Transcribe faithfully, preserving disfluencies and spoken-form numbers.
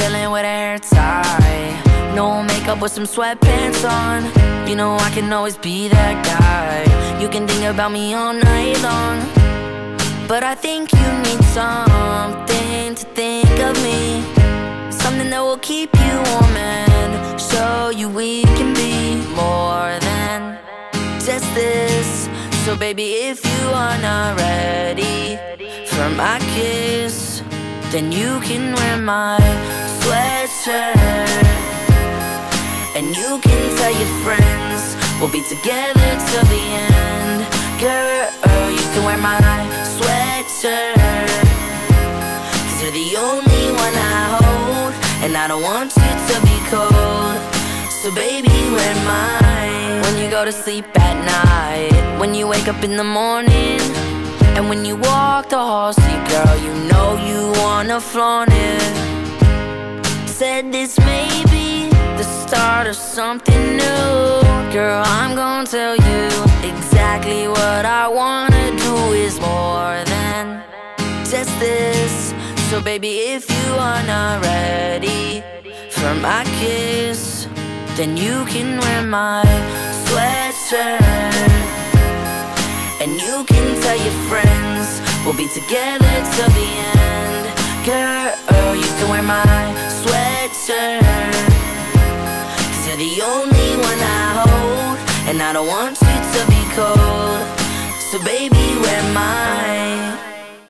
chillin' with her hair tied, no makeup with some sweatpants on. You know I can always be that guy. You can think about me all night long, but I think you need something to think of me, something that will keep you warm and show you we can be more than just this. So baby, if you are not ready for my kiss, then you can wear my sweatshirt, and you can tell your friends we'll be together till the end. Girl, you can wear my sweatshirt, cause you're the only one I hold, and I don't want you to be cold. So baby, wear mine when you go to sleep at night, when you wake up in the morning, and when you walk the halls. See, girl, you know you wanna flaunt it. Said this may be the start of something new. Girl, I'm gonna tell you exactly what I wanna do is more than just this. So baby, if you are not ready for my kiss, then you can wear my sweatshirt, and you can tell your friends we'll be together till the end. Girl, you can wear my sweatshirt, cause you're the only one I hold, and I don't want you to be cold. So baby, wear mine.